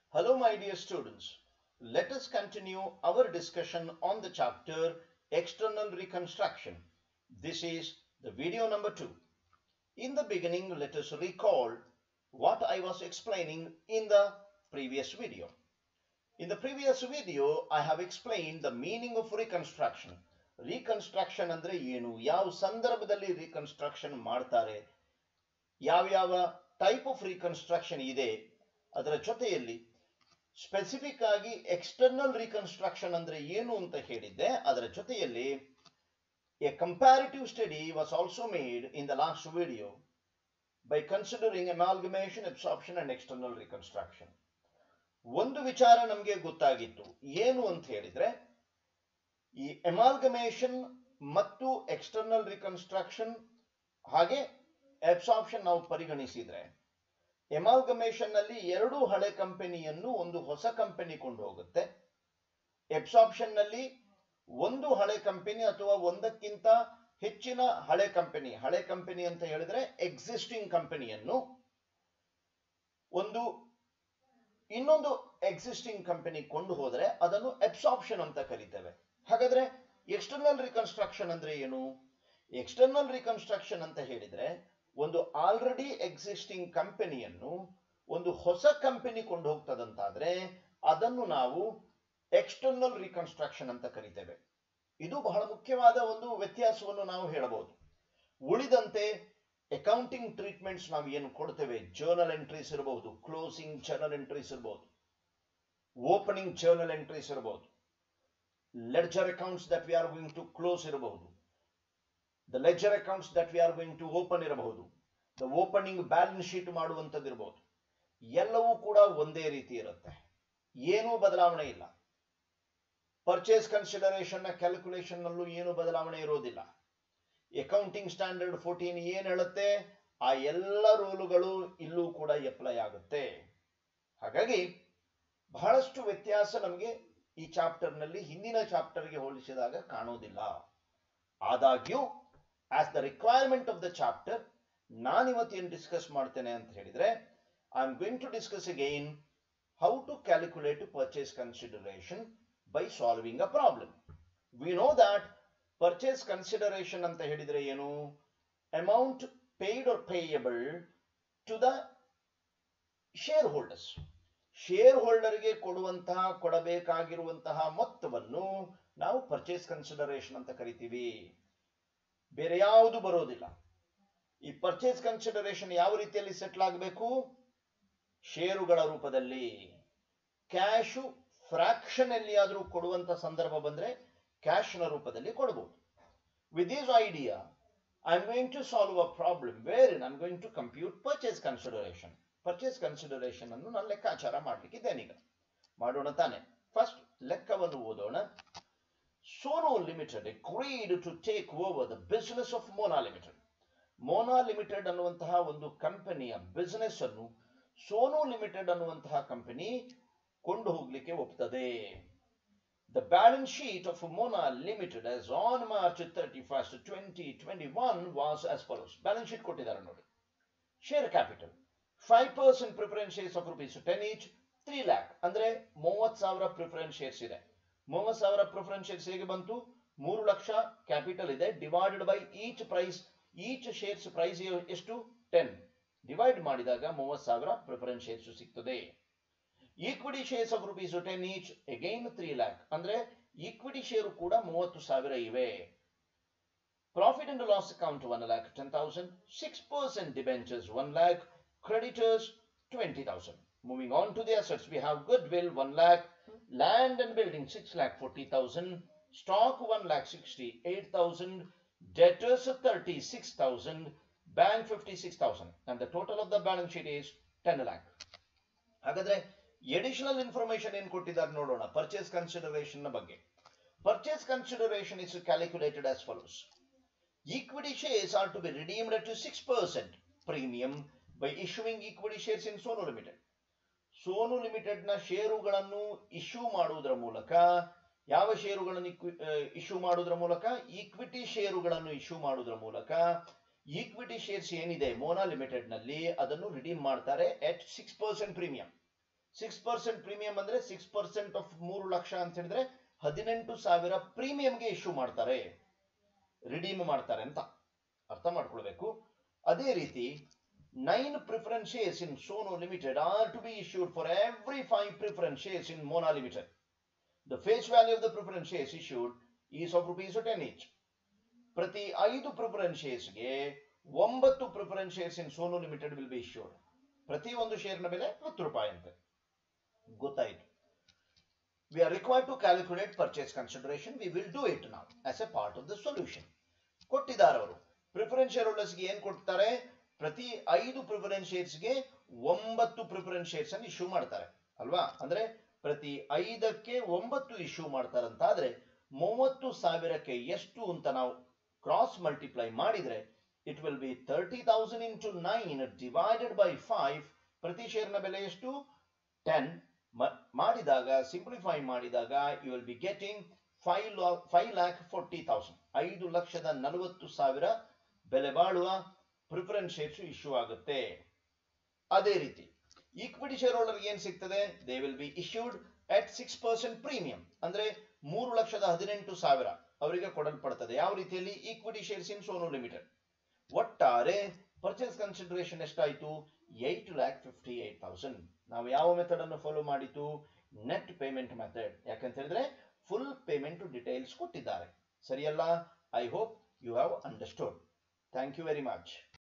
Hello, my dear students. Let us continue our discussion on the chapter External Reconstruction. This is the video number 2. In the beginning, let us recall what I was explaining in the previous video. In the previous video, I have explained the meaning of reconstruction. Reconstruction andre ಏನು, ಯಾವ ಸಂದರ್ಭದಲ್ಲಿ reconstruction ಮಾಡ್ತಾರೆ, ಯಾವ type of reconstruction ಇದೆ, ಅದರ ಜೊತೆಯಲ್ಲಿ specific ಆಗಿ external reconstruction ಅಂದ್ರೆ ಏನು ಅಂತ ಹೇಳಿದ್ದೆ. ಅದರ ಜೊತೆಯಲ್ಲಿ a comparative study was also made in the last video by considering amalgamation, absorption and external reconstruction. ಒಂದು ವಿಚಾರ ನಮಗೆ ಗೊತ್ತಾಗಿತ್ತು, ಏನು ಅಂತ ಹೇಳಿದ್ರೆ ಈ ಅಮಾಲ್ಗಮೇಷನ್ ಮತ್ತು ಎಕ್ಸ್ಟರ್ನಲ್ ರಿಕನ್ಸ್ಟ್ರಕ್ಷನ್ ಹಾಗೆ ಅಬ್ಸಾರ್ಪ್ಷನ್ ನಾವು ಪರಿಗಣಿಸಿದ್ರೆ, ಎಮಾಲ್ಗಮೇಷನ್ ನಲ್ಲಿ ಎರಡು ಹಳೆ ಕಂಪನಿಯನ್ನು ಒಂದು ಹೊಸ ಕಂಪನಿ ಕೊಂಡು ಹೋಗುತ್ತೆ. ಅಬ್ಸಾರ್ಪ್ಷನ್ ನಲ್ಲಿ ಒಂದು ಹಳೆ ಕಂಪನಿ ಅಥವಾ ಒಂದಕ್ಕಿಂತ ಹೆಚ್ಚಿನ ಹಳೆ ಕಂಪನಿ ಅಂತ ಹೇಳಿದ್ರೆ ಎಕ್ಸಿಸ್ಟಿಂಗ್ ಕಂಪನಿಯನ್ನು ಇನ್ನೊಂದು ಎಕ್ಸಿಸ್ಟಿಂಗ್ ಕಂಪನಿ ಕೊಂಡು ಹೋದ್ರೆ ಅದನ್ನು ಅಬ್ಸಾರ್ಪ್ಷನ್ ಅಂತ ಕರೀತೇವೆ. ಹಾಗಾದ್ರೆ ಎಕ್ಸ್ಟರ್ನಲ್ ರಿಕನ್ಸ್ಟ್ರಕ್ಷನ್ ಅಂದ್ರೆ ಏನು? ಎಕ್ಸ್ಟರ್ನಲ್ ರಿಕನ್ಸ್ಟ್ರಕ್ಷನ್ ಅಂತ ಹೇಳಿದ್ರೆ ಒಂದು ಆಲ್ರೆಡಿ ಎಕ್ಸಿಸ್ಟಿಂಗ್ ಕಂಪನಿಯನ್ನು ಒಂದು ಹೊಸ ಕಂಪನಿ ಕೊಂಡು ಹೋಗ್ತದಂತಾದ್ರೆ ಅದನ್ನು ನಾವು ಎಕ್ಸ್ಟರ್ನಲ್ ರಿಕನ್ಸ್ಟ್ರಕ್ಷನ್ ಅಂತ ಕರಿತೇವೆ. ಇದು ಬಹಳ ಮುಖ್ಯವಾದ ಒಂದು ವ್ಯತ್ಯಾಸವನ್ನು ನಾವು ಹೇಳಬಹುದು. ಉಳಿದಂತೆ ಅಕೌಂಟಿಂಗ್ ಟ್ರೀಟ್ಮೆಂಟ್ಸ್ ನಾವು ಏನು ಕೊಡ್ತೇವೆ, ಜರ್ನಲ್ ಎಂಟ್ರೀಸ್ ಇರಬಹುದು, ಕ್ಲೋಸಿಂಗ್ ಜರ್ನಲ್ ಎಂಟ್ರೀಸ್ ಇರಬಹುದು, ಓಪನಿಂಗ್ ಜರ್ನಲ್ ಎಂಟ್ರೀಸ್ ಇರಬಹುದು, ledger accounts that we are going to close ಇರಬಹುದು, the ledger accounts that we are going to open ಇರಬಹುದು, the opening balance sheet ಮಾಡುವಂತದ್ದಿರಬಹುದು. ಎಲ್ಲವೂ ಕೂಡ ಒಂದೇ ರೀತಿ ಇರುತ್ತೆ, ಏನೂ ಬದಲಾವಣೆ ಇಲ್ಲ. ಪರ್ಚೇಸ್ ಕನ್ಸಿಡರೇಷನ್ ನ ಕ್ಯಾಲ್ಕುಲೇಷನ್ ನಲ್ಲೂ ಏನು ಬದಲಾವಣೆ ಇರೋದಿಲ್ಲ. ಅಕೌಂಟಿಂಗ್ ಸ್ಟ್ಯಾಂಡರ್ಡ್ 14 ಏನ್ ಹೇಳುತ್ತೆ ಆ ಎಲ್ಲ ರೂಲುಗಳು ಇಲ್ಲೂ ಕೂಡ ಅಪ್ಲೈ ಆಗುತ್ತೆ. ಹಾಗಾಗಿ ಬಹಳಷ್ಟು ವ್ಯತ್ಯಾಸ ನಮಗೆ ಈ ಚಾಪ್ಟರ್ ನಲ್ಲಿ ಹಿಂದಿನ ಚಾಪ್ಟರ್ಗೆ ಹೋಲಿಸಿದಾಗ ಕಾಣೋದಿಲ್ಲ. ಆದಾಗ್ಯೂ as the requirement of the chapter ನಾನಿವತ್ತೇನು ಡಿಸ್ಕಸ್ ಮಾಡ್ತೇನೆ ಅಂತ ಹೇಳಿದ್ರೆ, I am going to discuss again how to calculate purchase consideration by solving a problem. We know that purchase consideration ಅಂತ ಹೇಳಿದ್ರೆ ಏನು, amount paid or payable to the shareholders. Share ಹೋಲ್ಡರ್ಗೆ ಕೊಡಬೇಕಾಗಿರುವಂತಹ ಮೊತ್ತವನ್ನು ನಾವು ಪರ್ಚೇಸ್ ಕನ್ಸಿಡರೇಷನ್ ಅಂತ ಕರಿತೀವಿ. ಬೇರೆ ಯಾವುದು ಬರೋದಿಲ್ಲ. ಈ ಪರ್ಚೇಸ್ ಕನ್ಸಿಡರೇಷನ್ ಯಾವ ರೀತಿಯಲ್ಲಿ ಸೆಟ್ಲ್ ಆಗಬೇಕು? ಷೇರುಗಳ ರೂಪದಲ್ಲಿ. ಕ್ಯಾಶು ಫ್ರಾಕ್ಷನ್ ಎಲ್ಲಿಯಾದರೂ ಕೊಡುವಂತ ಸಂದರ್ಭ ಬಂದ್ರೆ ಕ್ಯಾಶ್ ನ ರೂಪದಲ್ಲಿ ಕೊಡಬಹುದು. With this idea I am going to solve a problem where I am going to compute purchase consideration. Purchase consideration ಅನ್ನು ನಾನು ಲೆಕ್ಕಾಚಾರ ಮಾಡ್ಲಿಕ್ಕಿದ್ದೇನೀಗ. ಮಾಡೋಣ ತಾನೆ? ಫಸ್ಟ್ ಲೆಕ್ಕವನ್ನು ಓದೋಣ. Sono Limited agreed to take over the business of Mona Limited. Mona Limited ಅನ್ನುವಂತಹ ಒಂದು ಕಂಪನಿಯ ಬಿಸಿನೆಸ್ ಅನ್ನು ಸೋನು ಲಿಮಿಟೆಡ್ ಅನ್ನುವಂತಹ ಕಂಪನಿ ಕೊಂಡು ಹೋಗ್ಲಿಕ್ಕೆ ಒಪ್ತದೆ. The balance sheet of Mona Limited as on March 31st, 2021 was as follows. Balance sheet ಕೊಟ್ಟಿದ್ದಾರೆ ನೋಡಿ. Share capital 5% preference shares of rupees 10 each, 3 lakh ಅಂದ್ರೆ 30,000 preference shares ಇದೆ. 30,000 ಪ್ರಿಫರೆನ್ಸ್ ಶೇರ್ಸ್ ಹೇಗೆ ಬಂತು? 3 ಲಕ್ಷ ಕ್ಯಾಪಿಟಲ್ ಇದೆ, divided by each price. Each shares price ಎಷ್ಟು? 10. Divide ಮಾಡಿದಾಗ 30,000 preference shares ಸಿಗ್ತದೆ. Equity shares of rupees 10 each, again 3 lakh ಅಂದ್ರೆ ಈಕ್ವಿಟಿ ಶೇರು ಕೂಡ 30,000 ಇವೆ. Profit and loss account 1,10,000, 6% debentures 1 lakh, creditors 20,000. Moving on to the assets, we have goodwill 1 lakh, land and building 6,40,000, stock 1,68,000, debtors 36,000, bank 56,000, and the total of the balance sheet is 10 lakh. ಹಾಗಾದ್ರೆ additional information ಏನು ಕೊಟ್ಟಿದ್ದಾರೆ ನೋಡೋಣ purchase consideration ನ ಬಗ್ಗೆ. Purchase consideration is calculated as follows. Equity shares are to be redeemed at 6% premium by issuing equity shares in Sonu Limited. Sonu limited ನ ಷೇರುಗಳನ್ನು issue ಮಾಡುವುದರ ಮೂಲಕ, ಯಾವ ಷೇರುಗಳನ್ನು ಇಶ್ಯೂ ಮಾಡುವುದರ ಮೂಲಕ? ಈಕ್ವಿಟಿ ಷೇರುಗಳನ್ನು ಇಶ್ಯೂ ಮಾಡುವುದರ ಮೂಲಕ ಈಕ್ವಿಟಿ ಶೇರ್ಸ್ ಏನಿದೆ ಮೋನಾ ಲಿಮಿಟೆಡ್ ನಲ್ಲಿ ಅದನ್ನು ರಿಡೀಮ್ ಮಾಡ್ತಾರೆ at 6% ಪ್ರೀಮಿಯಂ. 6% ಪ್ರೀಮಿಯಂ ಅಂದ್ರೆ 6% ಆಫ್ 3 ಲಕ್ಷ ಅಂತ ಹೇಳಿದ್ರೆ 18,000 ಪ್ರೀಮಿಯಂಗೆ ಇಶ್ಯೂ ಮಾಡ್ತಾರೆ, ರಿಡೀಮ್ ಮಾಡ್ತಾರೆ ಅಂತ ಅರ್ಥ ಮಾಡ್ಕೊಳ್ಬೇಕು. ಅದೇ ರೀತಿ 9 preference shares in Sono Limited are to be issued for every 5 preference shares in Mona Limited. The face value of the preference shares issued is of rupees 10 each. ಪ್ರತಿ 5 preference sharesಗೆ 9 preference shares in Sono Limited will be issued. ಪ್ರತಿ ಒಂದು ಶೇರ್ನ ಬೆಲೆ 10 ರೂಪಾಯಿ ಅಂತೆ. ಗೊತ್ತಾಯಿತು. We are required to calculate purchase consideration. We will do it now as a part of the solution. ಕೊಟ್ಟಿದ್ದಾರವರು preference share ಹೋಲ್ಡರ್ಸ್ಗೆ ಏನ್ ಕೊಡ್ತಾರೆ, ಪ್ರತಿ 5 ಪ್ರಿಫರೆನ್ಸ್ ಶೇರ್ಸ್ಗೆ 9 ಪ್ರಿಫರೆನ್ಸ್ ಶೇರ್ಸ್ ಅನ್ನು ಇಶ್ಯೂ ಮಾಡ್ತಾರೆ ಅಲ್ವಾ. ಅಂದ್ರೆ ಪ್ರತಿ 5ಕ್ಕೆ 9 ಇಶ್ಯೂ ಮಾಡ್ತಾರಂತಾದ್ರೆ 30,000ಕ್ಕೆ ಎಷ್ಟು ಅಂತ ನಾವು ಕ್ರಾಸ್ ಮಲ್ಟಿಪ್ಲೈ ಮಾಡಿದ್ರೆ it will be 30,000 into 9 divided by 5. ಪ್ರತಿ ಶೇರ್ನ ಬೆಲೆ ಎಷ್ಟು 10 ಮಾಡಿದಾಗ ಸಿಂಪ್ಲಿಫೈ ಮಾಡಿದಾಗ ಯು ವಿಲ್ ಬಿ ಗೆಟಿಂಗ್ 5,40,000 5,40,000 ಬೆಲೆ ಬಾಳುವ ಪ್ರಿಫರೆನ್ಸ್ ಶೇರ್ಸ್ ಇಶ್ಯೂ ಆಗುತ್ತೆ. ಅದೇ ರೀತಿ ಈಕ್ವಿಟಿ ಶೇರ್ ಹೋಲ್ಡರ್ ಏನ್ ಸಿಗ್ತದೆ, they will be issued at 6% premium ಅಂದ್ರೆ 3,18,000 ಅವರಿಗೆ ಕೊಡಲ್ಪಡ್ತದೆ. ಯಾವ ರೀತಿಯಲ್ಲಿ, equity shares in Sonu limited. ಒಟ್ಟಾರೆ ಪರ್ಚೇಸ್ ಕನ್ಸಿಡರೇಷನ್ ಎಷ್ಟಾಯ್ತು, 8,58,000. ನಾವು ಯಾವ ಮೆಥಡ್ ಅನ್ನು ಫಾಲೋ ಮಾಡಿತು, ನೆಟ್ ಪೇಮೆಂಟ್ ಮೆಥಡ್. ಯಾಕಂತ ಹೇಳಿದ್ರೆ ಫುಲ್ ಪೇಮೆಂಟ್ ಡೀಟೇಲ್ಸ್ ಕೊಟ್ಟಿದ್ದಾರೆ. ಸರಿಯಲ್ಲ? I hope you have understood. Thank you very much.